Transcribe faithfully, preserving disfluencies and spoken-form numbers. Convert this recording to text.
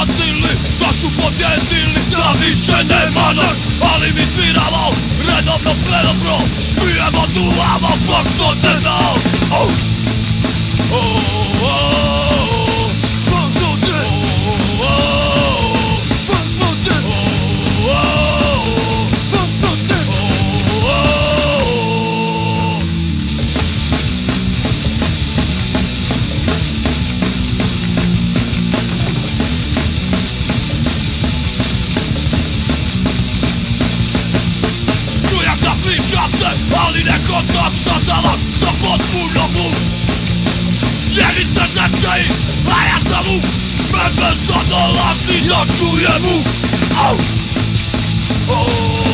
bacili, da su pobjedili, da više nema nas. Ali mi sviramo, redovno predobro, pijemo, duvamo, Bog to te dao. Oh, oh, oh, Bog to te, oh, oh, Bog to te, oh, oh, Bog to te, oh, oh. Čujem da pričate, ali neko točno znam za potpuno muk. Ljevice značaji, a ja sam muk. Mene sad dolazi da čujem muk. Oh, oh.